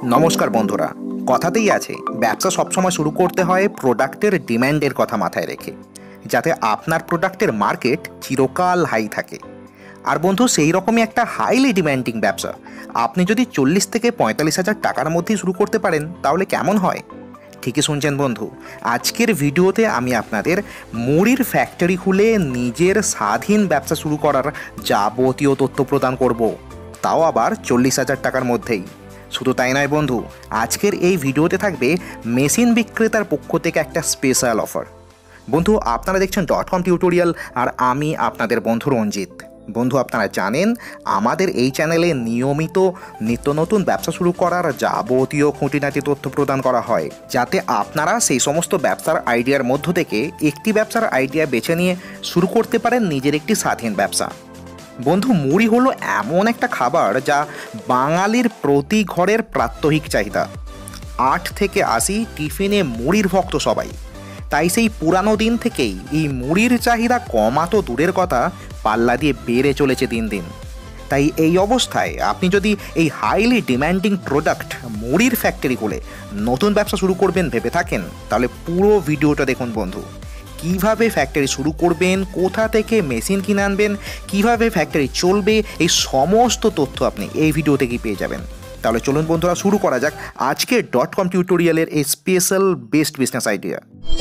নমস্কার বন্ধুরা। কথাতেই আছে ব্যবসা সবসময় শুরু করতে হয় প্রোডাক্টের ডিম্যান্ডের কথা মাথায় রেখে, যাতে আপনার প্রোডাক্টের মার্কেট চিরকাল হাই থাকে। আর বন্ধু, সেই রকমই একটা হাইলি ডিম্যান্ডিং ব্যবসা আপনি যদি 40 থেকে 45,000 টাকার মধ্যেই শুরু করতে পারেন, তাহলে কেমন হয়? ঠিকই শুনছেন বন্ধু। আজকের ভিডিওতে আমি আপনাদের মুড়ির ফ্যাক্টরি খুলে নিজের স্বাধীন ব্যবসা শুরু করার যাবতীয় তথ্য প্রদান করব, তাও আবার 40,000 টাকার মধ্যেই। শুধু তাই নয় বন্ধু, আজকের এই ভিডিওতে থাকবে মেশিন বিক্রেতার পক্ষ থেকে একটা স্পেশাল অফার। বন্ধু, আপনারা দেখছেন .com টিউটোরিয়াল, আর আমি আপনাদের বন্ধু রঞ্জিত। বন্ধু, আপনারা জানেন আমাদের এই চ্যানেলে নিয়মিত নিত্য নতুন ব্যবসা শুরু করার যাবতীয় খুঁটিনাটি তথ্য প্রদান করা হয়, যাতে আপনারা সেই সমস্ত ব্যবসার আইডিয়ার মধ্য থেকে একটি ব্যবসার আইডিয়া বেছে নিয়ে শুরু করতে পারেন নিজের একটি স্বাধীন ব্যবসা। বন্ধু, মুড়ি হলো এমন একটা খাবার যা বাঙালির প্রতি ঘরের প্রাত্যহিক চাহিদা। 8 থেকে 80 টিফিনে মুড়ির ভক্ত সবাই। তাই সেই পুরানো দিন থেকেই এই মুড়ির চাহিদা কমা তো দূরের কথা, পাল্লা দিয়ে বেড়ে চলেছে দিন দিন। তাই এই অবস্থায় আপনি যদি এই হাইলি ডিম্যান্ডিং প্রোডাক্ট মুড়ির ফ্যাক্টরি খুলে নতুন ব্যবসা শুরু করবেন ভেবে থাকেন, তাহলে পুরো ভিডিওটা দেখুন বন্ধু। কিভাবে ফ্যাক্টরি শুরু করবেন, কোথা থেকে মেশিন কিনে আনবেন, কিভাবে ফ্যাক্টরি চলবে, এই সমস্ত তথ্য আপনি এই ভিডিও থেকেই পেয়ে যাবেন। তাহলে চলুন বন্ধুরা, শুরু করা যাক আজকে .com টিউটোরিয়ালের এই স্পেশাল বেস্ট বিজনেস আইডিয়া।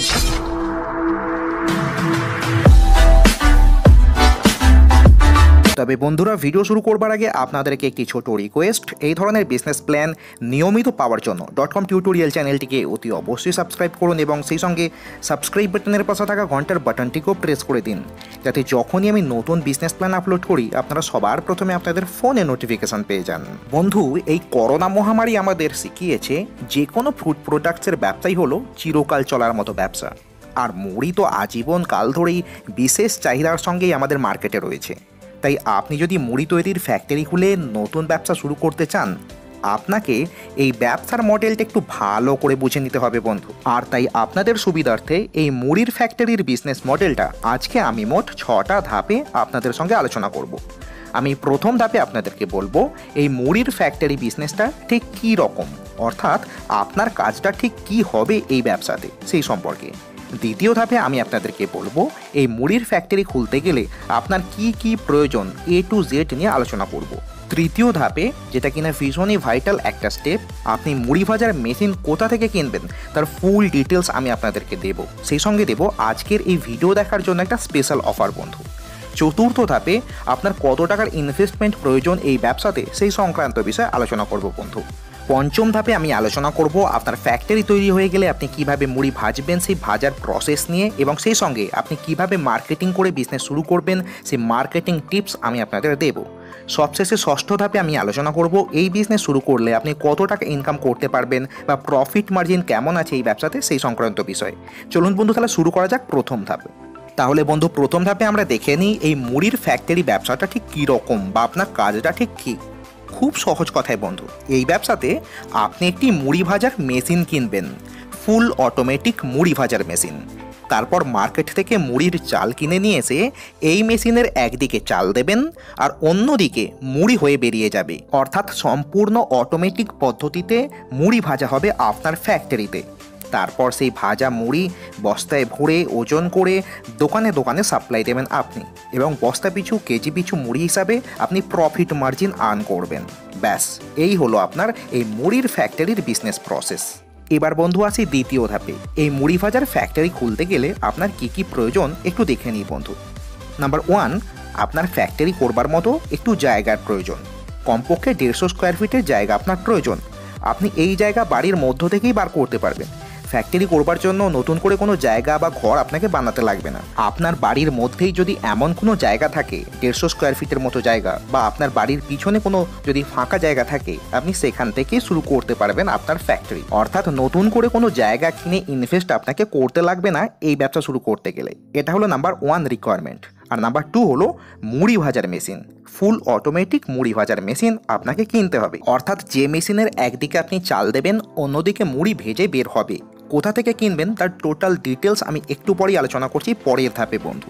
তবে বন্ধুরা, ভিডিও শুরু করবার আগে আপনাদেরকে একটি ছোট রিকোয়েস্ট। এই ধরনের বিজনেস প্ল্যান নিয়মিত পাওয়ার জন্য .com টিউটোরিয়াল চ্যানেলটিকে অতি অবশ্যই সাবস্ক্রাইব করুন এবং সেই সঙ্গে সাবস্ক্রাইব বাটনের পাশে থাকা ঘন্টার বাটনটিকেও প্রেস করে দিন, যাতে যখনই আমি নতুন বিজনেস প্ল্যান আপলোড করি আপনারা সবার প্রথমে আপনাদের ফোনে নোটিফিকেশান পেয়ে যান। বন্ধু, এই করোনা মহামারী আমাদের শিখিয়েছে যে কোনো ফুড প্রোডাক্টসের ব্যবসাই হলো চিরকাল চলার মতো ব্যবসা। আর মুড়ি তো আজীবন কাল ধরেই বিশেষ চাহিদার সঙ্গেই আমাদের মার্কেটে রয়েছে। তাই আপনি যদি মুড়ি তৈরির ফ্যাক্টরি খুলে নতুন ব্যবসা শুরু করতে চান, আপনাকে এই ব্যবসার মডেলটা একটু ভালো করে বুঝে নিতে হবে বন্ধু। আর তাই আপনাদের সুবিধার্থে এই মুড়ির ফ্যাক্টরির বিজনেস মডেলটা আজকে আমি মোট 6টা ধাপে আপনাদের সঙ্গে আলোচনা করব। আমি প্রথম ধাপে আপনাদেরকে বলবো এই মুড়ির ফ্যাক্টরি বিজনেসটা ঠিক কী রকম, অর্থাৎ আপনার কাজটা ঠিক কী হবে এই ব্যবসাতে সেই সম্পর্কে। দ্বিতীয় ধাপে আমি আপনাদেরকে বলবো এই মুড়ির ফ্যাক্টরি খুলতে গেলে আপনার কি কি প্রয়োজন A to Z নিয়ে আলোচনা করব। তৃতীয় ধাপে, যেটা কিনা ভীষণই ভাইটাল একটা স্টেপ, আপনি মুড়ি ভাজার মেশিন কোথা থেকে কিনবেন তার ফুল ডিটেলস আমি আপনাদেরকে দেব। সেই সঙ্গে দেব আজকের এই ভিডিও দেখার জন্য একটা স্পেশাল অফার বন্ধু। চতুর্থ ধাপে আপনার কত টাকার ইনভেস্টমেন্ট প্রয়োজন এই ব্যবসাতে সেই সংক্রান্ত বিষয়ে আলোচনা করব বন্ধু। পঞ্চম ধাপে আমি আলোচনা করব আপনার ফ্যাক্টরি তৈরি হয়ে গেলে আপনি কিভাবে মুড়ি ভাজবেন সেই ভাজার প্রসেস নিয়ে, এবং সেই সঙ্গে আপনি কিভাবে মার্কেটিং করে বিজনেস শুরু করবেন সেই মার্কেটিং টিপস আমি আপনাদের দেব। সবশেষে ষষ্ঠ ধাপে আমি আলোচনা করব এই বিজনেস শুরু করলে আপনি কত টাকা ইনকাম করতে পারবেন বা প্রফিট মার্জিন কেমন আছে এই ব্যবসাতে সেই সংক্রান্ত বিষয়। চলুন বন্ধু, তাহলে শুরু করা যাক প্রথম ধাপে। তাহলে বন্ধু, প্রথম ধাপে আমরা দেখে নিই এই মুড়ির ফ্যাক্টরি ব্যবসাটা ঠিক কী রকম বা আপনার কাজটা ঠিক কী। খুব সহজ কথায় বন্ধু, এই ব্যবসাতে আপনি একটি মুড়ি ভাজার মেশিন কিনবেন, ফুল অটোমেটিক মুড়ি ভাজার মেশিন। তারপর মার্কেট থেকে মুড়ির চাল কিনে নিয়ে এসে এই মেশিনের একদিকে চাল দেবেন আর অন্যদিকে মুড়ি হয়ে বেরিয়ে যাবে, অর্থাৎ সম্পূর্ণ অটোমেটিক পদ্ধতিতে মুড়ি ভাজা হবে আপনার ফ্যাক্টরিতে। তারপর সেই ভাজা মুড়ি বস্তায় ভরে ওজন করে দোকানে দোকানে সাপ্লাই দেবেন আপনি, এবং বস্তা পিছু কেজি পিছু মুড়ি হিসাবে আপনি প্রফিট মার্জিন আর্ন করবেন। ব্যাস, এই হলো আপনার এই মুড়ির ফ্যাক্টরির বিজনেস প্রসেস। এবার বন্ধু আসি দ্বিতীয় ধাপে। এই মুড়ি ভাজার ফ্যাক্টরি খুলতে গেলে আপনার কি কি প্রয়োজন একটু দেখে নিই বন্ধু। নাম্বার 1, আপনার ফ্যাক্টরি করবার মতো একটু জায়গার প্রয়োজন। কমপক্ষে 150 স্কোয়ার ফিটের জায়গা আপনার প্রয়োজন। আপনি এই জায়গা বাড়ির মধ্য থেকেই বার করতে পারবেন। ফ্যাক্টরি করবার জন্য নতুন করে কোনো জায়গা বা ঘর আপনাকে বানাতে লাগবে না। আপনার বাড়ির মধ্যেই যদি এমন কোনো জায়গা থাকে 150 স্কোয়ার ফিটের মতো জায়গা, বা আপনার বাড়ির পিছনে কোনো যদি ফাঁকা জায়গা থাকে, আপনি সেখান থেকে শুরু করতে পারবেন আপনার ফ্যাক্টরি। অর্থাৎ নতুন করে কোনো জায়গা কিনে ইনভেস্ট আপনাকে করতে লাগবে না এই ব্যবসা শুরু করতে গেলে। এটা হলো নাম্বার 1 রিকোয়ারমেন্ট। আর নাম্বার 2 হলো মুড়ি ভাজার মেশিন। ফুল অটোমেটিক মুড়ি ভাজার মেশিন আপনাকে কিনতে হবে, অর্থাৎ যে মেশিনের একদিকে আপনি চাল দেবেন, অন্যদিকে মুড়ি ভেজে বের হবে। কোথা থেকে কিনবেন তার টোটাল ডিটেলস আমি একটু পরেই আলোচনা করছি পরের ধাপে বন্ধু।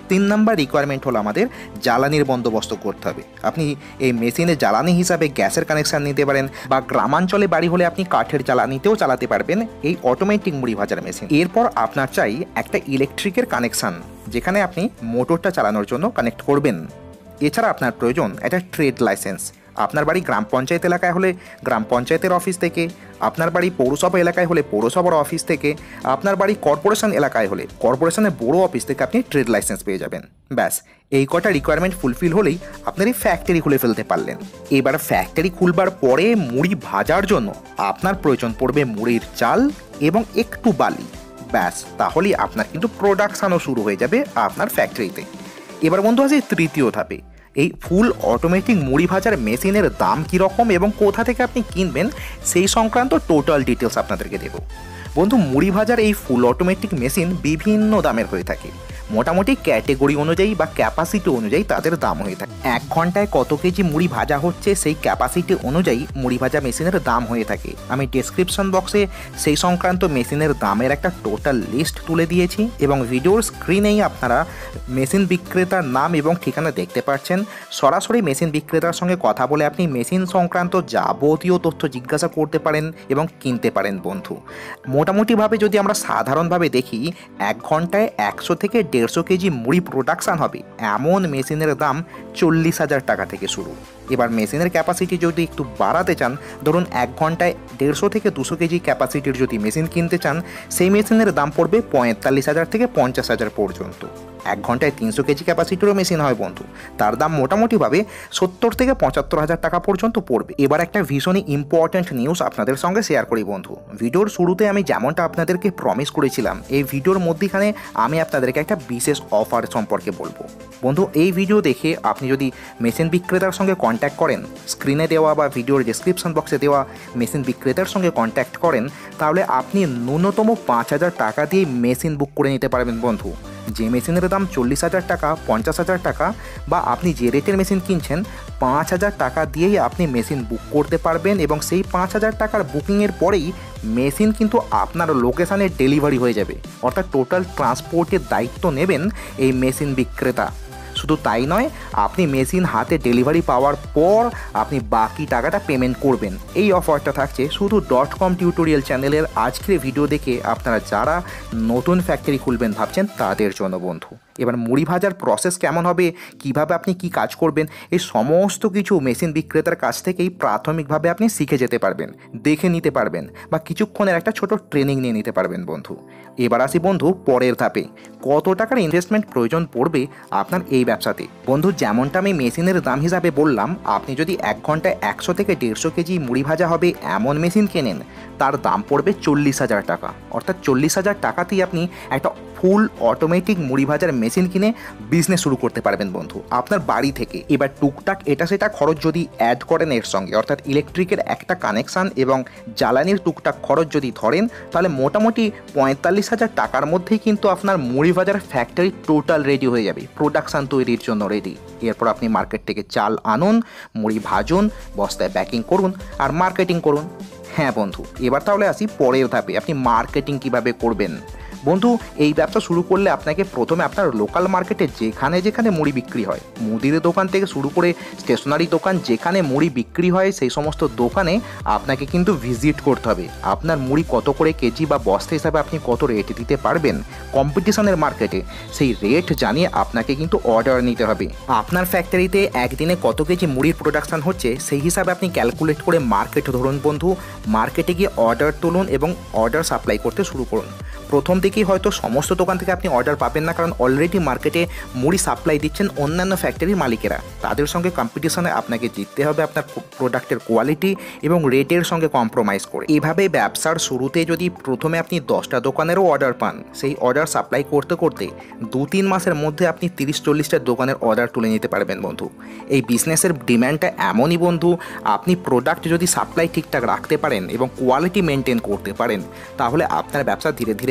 3 নাম্বার রিকোয়ারমেন্ট হলো আমাদের জ্বালানির বন্দোবস্ত করতে হবে। আপনি এই মেশিনে জ্বালানি হিসাবে গ্যাসের কানেকশান নিতে পারেন, বা গ্রামাঞ্চলে বাড়ি হলে আপনি কাঠের জ্বালানিতেও চালাতে পারবেন এই অটোমেটিক মুড়ি ভাজার মেশিন। এরপর আপনার চাই একটা ইলেকট্রিকের কানেকশান, যেখানে আপনি মোটরটা চালানোর জন্য কানেক্ট করবেন। এছাড়া আপনার প্রয়োজন একটা ট্রেড লাইসেন্স। আপনার বাড়ি গ্রাম পঞ্চায়েত এলাকায় হলে গ্রাম পঞ্চায়েতের অফিস থেকে, আপনার বাড়ি পৌরসভা এলাকায় হলে পৌরসভার অফিস থেকে, আপনার বাড়ি কর্পোরেশন এলাকায় হলে কর্পোরেশনের বড় অফিস থেকে আপনি ট্রেড লাইসেন্স পেয়ে যাবেন। ব্যাস, এই কটা রিকোয়ারমেন্ট ফুলফিল হলেই আপনার এই ফ্যাক্টরি খুলে ফেলতে পারলেন। এবার ফ্যাক্টরি খুলবার পরে মুড়ি ভাজার জন্য আপনার প্রয়োজন পড়বে মুড়ির চাল এবং একটু বালি। ব্যাস, তাহলেই আপনার কিন্তু প্রোডাকশানও শুরু হয়ে যাবে আপনার ফ্যাক্টরিতে। এবার বন্ধু আছে তৃতীয় ধাপে, এই ফুল অটোমেটিক মুড়ি ভাজার মেশিনের দাম কীরকম এবং কোথা থেকে আপনি কিনবেন সেই সংক্রান্ত টোটাল ডিটেলস আপনাদেরকে দেব। বন্ধু, মুড়ি ভাজার এই ফুল অটোমেটিক মেশিন বিভিন্ন দামের হয়ে থাকে। মোটামুটি ক্যাটেগরি অনুযায়ী বা ক্যাপাসিটি অনুযায়ী তাদের দাম হয়ে থাকে। 1 ঘন্টায় কত কেজি মুড়ি ভাজা হচ্ছে সেই ক্যাপাসিটি অনুযায়ী মুড়ি ভাজা মেশিনের দাম হয়ে থাকে। আমি ডেসক্রিপশন বক্সে সেই সংক্রান্ত মেশিনের দামের একটা টোটাল লিস্ট তুলে দিয়েছি, এবং ভিডিওর স্ক্রিনেই আপনারা মেশিন বিক্রেতার নাম এবং ঠিকানা দেখতে পাচ্ছেন। সরাসরি মেশিন বিক্রেতার সঙ্গে কথা বলে আপনি মেশিন সংক্রান্ত যাবতীয় তথ্য জিজ্ঞাসা করতে পারেন এবং কিনতে পারেন বন্ধু। মোটামুটিভাবে যদি আমরা সাধারণভাবে দেখি, 1 ঘন্টায় 100 থেকে 150 কেজি মুড়ি প্রোডাকশান হবে এমন মেশিনের দাম 40,000 টাকা থেকে শুরু। এবার মেশিনের ক্যাপাসিটি যদি একটু বাড়াতে চান, ধরুন 1 ঘন্টায় 150 থেকে 200 কেজি ক্যাপাসিটির যদি মেশিন কিনতে চান, সেই মেশিনের দাম পড়বে 45,000 থেকে 50,000 পর্যন্ত। 1 ঘন্টায় 300 কেজি ক্যাপাসিটিরও মেশিন হয় বন্ধু, তার দাম মোটামুটিভাবে 70 থেকে 75,000 টাকা পর্যন্ত পড়বে। এবার একটা ভীষণই ইম্পর্ট্যান্ট নিউজ আপনাদের সঙ্গে শেয়ার করি বন্ধু। ভিডিওর শুরুতে আমি যেমনটা আপনাদেরকে প্রমিস করেছিলাম, এই ভিডিওর মধ্যেখানে আমি আপনাদেরকে একটা বিশেষ অফার সম্পর্কে বলবো। বন্ধু, এই ভিডিও দেখে আপনি যদি মেশিন বিক্রেতার সঙ্গে কন্ট্যাক্ট করেন, স্ক্রিনে দেওয়া বা ভিডিওর ডেসক্রিপশন বক্সে দেওয়া মেশিন বিক্রেতার সঙ্গে কন্ট্যাক্ট করেন, তাহলে আপনি ন্যূনতম 5,000 টাকা দিয়ে মেশিন বুক করে নিতে পারবেন বন্ধু। যে মেশিনের দাম 40,000 টাকা, 50,000 টাকা, বা আপনি যে রেটের মেশিন কিনছেন 5,000 টাকা দিয়েই আপনি মেশিন বুক করতে পারবেন, এবং সেই 5,000 টাকার বুকিংয়ের পরেই মেশিন কিন্তু আপনার লোকেশানে ডেলিভারি হয়ে যাবে। অর্থাৎ টোটাল ট্রান্সপোর্টের দায়িত্ব নেবেন এই মেশিন বিক্রেতা। শুধু তাই নয়, আপনি মেশিন হাতে ডেলিভারি পাওয়ার পর আপনি বাকি টাকাটা পেমেন্ট করবেন। এই অফারটা থাকছে শুধু .com টিউটোরিয়াল চ্যানেলের আজকের ভিডিও দেখে আপনারা যারা নতুন ফ্যাক্টরি খুলবেন ভাবছেন তাদের জন্য বন্ধু। এবার মুড়ি ভাজার প্রসেস কেমন হবে, কিভাবে আপনি কি কাজ করবেন, এই সমস্ত কিছু মেশিন বিক্রেতার কাছ থেকেই প্রাথমিকভাবে আপনি শিখে যেতে পারবেন, দেখে নিতে পারবেন, বা কিছুক্ষণের একটা ছোট ট্রেনিং নিয়ে নিতে পারবেন বন্ধু। এবার আসি বন্ধু পরের ধাপে, কত টাকার ইনভেস্টমেন্ট প্রয়োজন পড়বে আপনার এই ব্যবসাতে। বন্ধু, যেমনটা আমি মেশিনের দাম হিসাবে বললাম, আপনি যদি 1 ঘন্টায় 100 থেকে 150 কেজি মুড়ি ভাজা হবে এমন মেশিন কেনেন, তার দাম পড়বে 40,000 টাকা। অর্থাৎ 40,000 টাকাতেই আপনি একটা ফুল অটোমেটিক মুড়ি ভাজার মেশিন কিনে বিজনেস শুরু করতে পারবেন বন্ধু আপনার বাড়ি থেকে। এবার টুকটাক এটা সেটা খরচ যদি অ্যাড করেন এর সঙ্গে, অর্থাৎ ইলেকট্রিকের একটা কানেকশান এবং জ্বালানির টুকটাক খরচ যদি ধরেন, তাহলে মোটামুটি 45,000 টাকার মধ্যেই কিন্তু আপনার মুড়ি ভাজার ফ্যাক্টরি টোটাল রেডি হয়ে যাবে, প্রোডাকশান তৈরির জন্য রেডি। এরপর আপনি মার্কেট থেকে চাল আনুন, মুড়ি ভাজুন, বস্তায় প্যাকিং করুন আর মার্কেটিং করুন। হ্যাঁ বন্ধু, এবার তাহলে আসি পরের ধাপে, আপনি মার্কেটিং কিভাবে করবেন। বন্ধু, এই ব্যবসা শুরু করলে আপনাকে প্রথমে আপনার লোকাল মার্কেটে যেখানে যেখানে মুড়ি বিক্রি হয়, মুদির দোকান থেকে শুরু করে স্টেশনারি দোকান, যেখানে মুড়ি বিক্রি হয় সেই সমস্ত দোকানে আপনাকে কিন্তু ভিজিট করতে হবে। আপনার মুড়ি কত করে কেজি বা বস্তা হিসাবে আপনি কত রেট দিতে পারবেন কম্পিটিশনের মার্কেটে, সেই রেট জানিয়ে আপনাকে কিন্তু অর্ডার নিতে হবে। আপনার ফ্যাক্টরিতে একদিনে কত কেজি মুড়ির প্রোডাকশান হচ্ছে সেই হিসাবে আপনি ক্যালকুলেট করে মার্কেট ধরুন বন্ধু, মার্কেটে গিয়ে অর্ডার তুলুন এবং অর্ডার সাপ্লাই করতে শুরু করুন। প্রথম দিকেই হয়তো সমস্ত দোকান থেকে আপনি অর্ডার পাবেন না, কারণ অলরেডি মার্কেটে মুড়ি সাপ্লাই দিচ্ছেন অন্যান্য ফ্যাক্টরির মালিকেরা। তাদের সঙ্গে কম্পিটিশনে আপনাকে জিততে হবে আপনার প্রোডাক্টের কোয়ালিটি এবং রেটের সঙ্গে কম্প্রোমাইজ করে। এভাবে ব্যবসার শুরুতে যদি প্রথমে আপনি 10টা দোকানেরও অর্ডার পান, সেই অর্ডার সাপ্লাই করতে করতে 2-3 মাসের মধ্যে আপনি 30-40টা দোকানের অর্ডার তুলে নিতে পারবেন বন্ধু। এই বিজনেসের ডিম্যান্ডটা এমনই বন্ধু, আপনি প্রোডাক্ট যদি সাপ্লাই ঠিকঠাক রাখতে পারেন এবং কোয়ালিটি মেনটেন করতে পারেন, তাহলে আপনার ব্যবসা ধীরে ধীরে বড়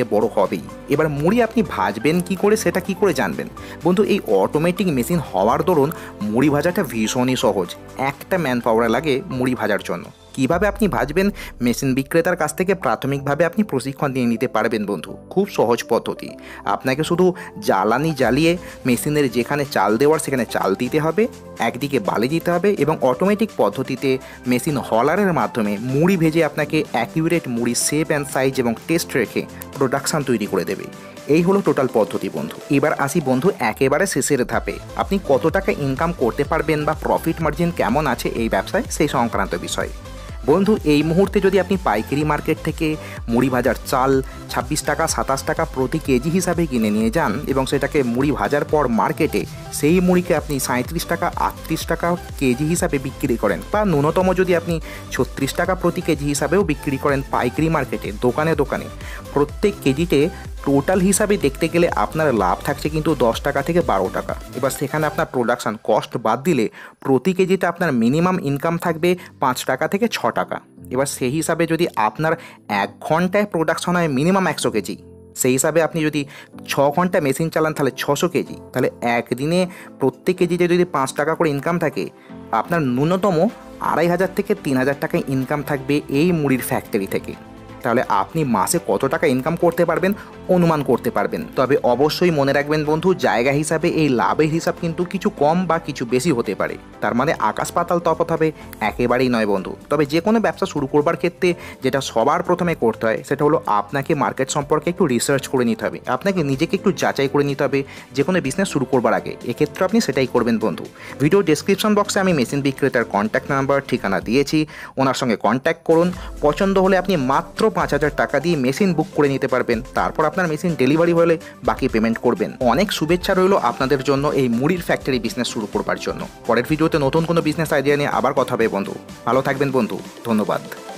তবেই। এবার মুড়ি আপনি ভাজবেন কি করে সেটা কি করে জানবেন? বন্ধু, এই অটোমেটিক মেশিন হওয়ার দরুন মুড়ি ভাজাটা ভীষণই সহজ। একটা ম্যান পাওয়ার লাগে মুড়ি ভাজার জন্য। কিভাবে আপনি ভাজবেন মেশিন বিক্রেতার কাছ থেকে প্রাথমিকভাবে আপনি প্রশিক্ষণ নিয়ে নিতে পারবেন বন্ধু। খুব সহজ পদ্ধতি। আপনাকে শুধু জ্বালানি জ্বালিয়ে মেশিনের যেখানে চাল দেওয়ার সেখানে চাল দিতে হবে, একদিকে বালি দিতে হবে এবং অটোমেটিক পদ্ধতিতে মেশিন হলারের মাধ্যমে মুড়ি ভেজে আপনাকে অ্যাকিউরেট মুড়ি শেপ অ্যান্ড সাইজ এবং টেস্ট রেখে প্রোডাকশান তৈরি করে দেবে। এই হলো টোটাল পদ্ধতি বন্ধু। এবার আসি বন্ধু একেবারে শেষের ধাপে, আপনি কত টাকা ইনকাম করতে পারবেন বা প্রফিট মার্জিন কেমন আছে এই ব্যবসায় সেই সংক্রান্ত বিষয়। বন্ধু, এই মুহূর্তে যদি আপনি পাইকারি মার্কেট থেকে মুড়ি ভাজার চাল 26 টাকা 27 টাকা প্রতি কেজি হিসাবে কিনে নিয়ে যান এবং সেটাকে মুড়ি ভাজার পর মার্কেটে সেই মুড়িকে আপনি 37 টাকা 38 টাকা কেজি হিসাবে বিক্রি করেন, বা ন্যূনতম যদি আপনি 36 টাকা প্রতি কেজি হিসাবেও বিক্রি করেন পাইকারি মার্কেটে দোকানে দোকানে, প্রত্যেক কেজিতে টোটাল হিসাবে দেখতে গেলে আপনার লাভ থাকছে কিন্তু 10 টাকা থেকে 12 টাকা। এবার সেখানে আপনার প্রোডাকশান কস্ট বাদ দিলে প্রতি কেজিতে আপনার মিনিমাম ইনকাম থাকবে 5 টাকা থেকে 6 টাকা। এবার সেই হিসাবে যদি আপনার 1 ঘন্টায় প্রোডাকশন হয় মিনিমাম 100 কেজি, সেই হিসাবে আপনি যদি 6 ঘন্টা মেশিন চালান তাহলে 600 কেজি, তাহলে একদিনে প্রত্যেক কেজিতে যদি 5 টাকা করে ইনকাম থাকে, আপনার ন্যূনতম 2500 থেকে 3000 টাকা ইনকাম থাকবে এই মুড়ির ফ্যাক্টরি থেকে। তাহলে আপনি মাসে কত টাকা ইনকাম করতে পারবেন অনুমান করতে পারবেন। তবে অবশ্যই মনে রাখবেন বন্ধু, জায়গা হিসাবে এই লাভের হিসাব কিন্তু কিছু কম বা কিছু বেশি হতে পারে। তার মানে আকাশ পাতাল তফাৎ হবে একেবারেই নয় বন্ধু। তবে যে কোনো ব্যবসা শুরু করবার ক্ষেত্রে যেটা সবার প্রথমে করতে হয় সেটা হলো আপনাকে মার্কেট সম্পর্কে একটু রিসার্চ করে নিতে হবে, আপনাকে নিজেকে একটু যাচাই করে নিতে হবে যে কোনো বিজনেস শুরু করবার আগে। এক্ষেত্রে আপনি সেটাই করবেন বন্ধু। ভিডিও ডেসক্রিপশন বক্সে আমি মেশিন বিক্রেতার কন্ট্যাক্ট নাম্বার ঠিকানা দিয়েছি, ওনার সঙ্গে কন্ট্যাক্ট করুন। পছন্দ হলে আপনি মাত্র 5000 টাকা দিয়ে মেশিন বুক করে নিতে পারবেন। তারপর আপনার মেশিন ডেলিভারি হলে বাকি পেমেন্ট করবেন। অনেক শুভেচ্ছা রইল আপনাদের জন্য এই মুড়ির ফ্যাক্টরি বিজনেস শুরু করবার জন্য। পরের ভিডিওতে নতুন কোনো বিজনেস আইডিয়া নিয়ে আবার কথা হবে বন্ধু। ভালো থাকবেন বন্ধু, ধন্যবাদ।